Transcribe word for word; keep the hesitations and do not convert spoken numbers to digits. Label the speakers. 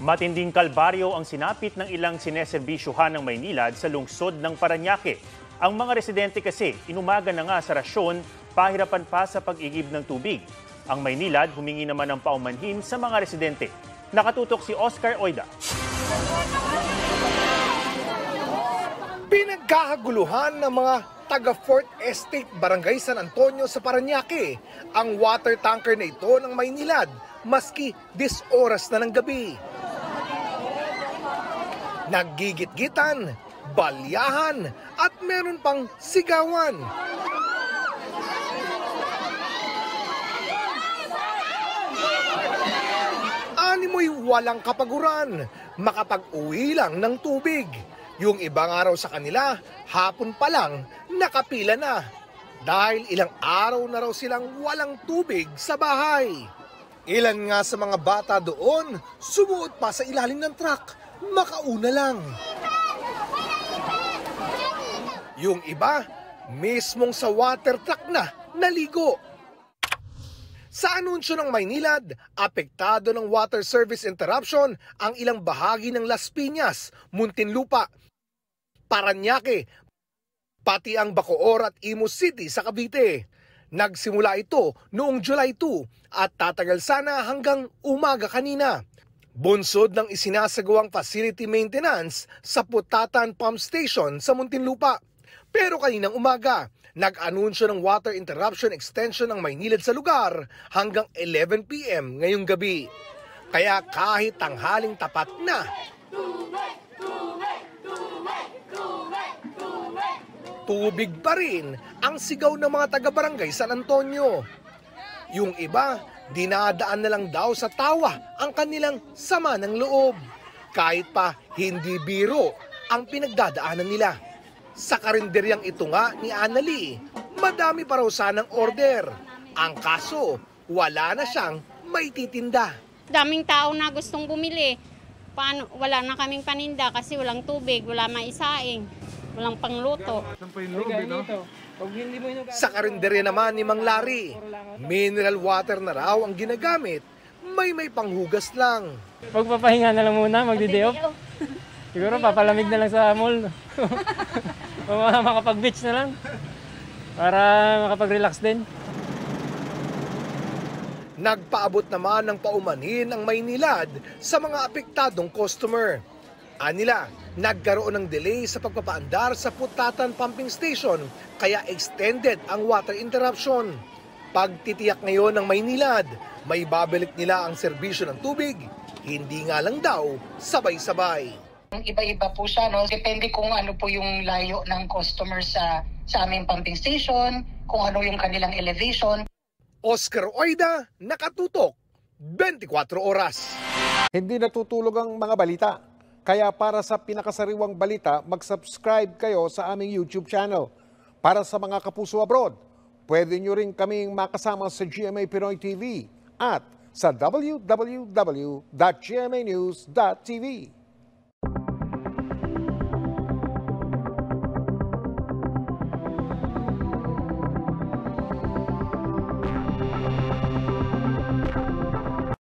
Speaker 1: Matinding kalbaryo ang sinapit ng ilang sineserbisyuhan ng Maynilad sa lungsod ng Parañaque. Ang mga residente kasi inumaga na nga sa rasyon, pahirapan pa sa pag-igib ng tubig. Ang Maynilad humingi naman ng paumanhin sa mga residente. Nakatutok si Oscar Oida.
Speaker 2: Pinagkakaguluhan ng mga taga Fourth Estate, Barangay San Antonio sa Parañaque ang water tanker na ito ng Maynilad maski dis oras na ng gabi. Naggigit-gitan, balyahan at meron pang sigawan. Animoy walang kapaguran, makapag-uwi lang ng tubig. Yung ibang araw sa kanila, hapon pa lang, nakapila na. Dahil ilang araw na raw silang walang tubig sa bahay. Ilan nga sa mga bata doon, sumuot pa sa ilalim ng truck, makauna lang. Yung iba, mismong sa water truck na naligo. Sa anunsyo ng Maynilad, apektado ng water service interruption ang ilang bahagi ng Las Piñas, Muntinlupa, Parañaque, pati ang Bacoor at Imus City sa Cavite. Nagsimula ito noong July second at tatagal sana hanggang umaga kanina. Bunsod ng isinasagawang facility maintenance sa Putatan Pump Station sa Muntinlupa. Pero kaninang umaga, nag-anunsyo ng water interruption extension ng Maynilad sa lugar hanggang eleven p m ngayong gabi. Kaya kahit tanghaling tapat na, tubig pa rin ang sigaw ng mga taga-barangay San Antonio. Yung iba, dinadaan na lang daw sa tawa ang kanilang sama ng loob. Kahit pa hindi biro ang pinagdadaanan nila. Sa karinderyang ito nga ni Annalie, madami pa raw sanang order. Ang kaso, wala na siyang maititinda.
Speaker 3: Daming tao na gustong bumili. Paano, wala na kaming paninda kasi walang tubig, wala maisaing, walang pangluto.
Speaker 2: Sa karinderya naman ni Mang Larry, mineral water na raw ang ginagamit, may may panghugas lang.
Speaker 4: Magpapahinga na lang muna, magdi-day off. Siguro papalamig na lang sa mall. O makapag-beach na lang para makapag-relax din.
Speaker 2: Nagpaabot naman ng paumanhin ang Maynilad sa mga apektadong customer. Anila, nagkaroon ng delay sa pagpapaandar sa Putatan Pumping Station kaya extended ang water interruption. Pagtitiyak ngayon ng Maynilad, may babalik nila ang serbisyo ng tubig, hindi nga lang daw sabay-sabay.
Speaker 5: Iba-iba po siya, no? Depende kung ano po yung layo ng customer sa, sa aming pumping station, kung ano yung kanilang elevation.
Speaker 2: Oscar Oida, nakatutok, twenty-four oras.
Speaker 6: Hindi natutulog ang mga balita. Kaya para sa pinakasariwang balita, mag-subscribe kayo sa aming YouTube channel. Para sa mga kapuso abroad, pwede nyo rin kaming makasama sa G M A Pinoy T V at sa w w w dot g m a news dot t v.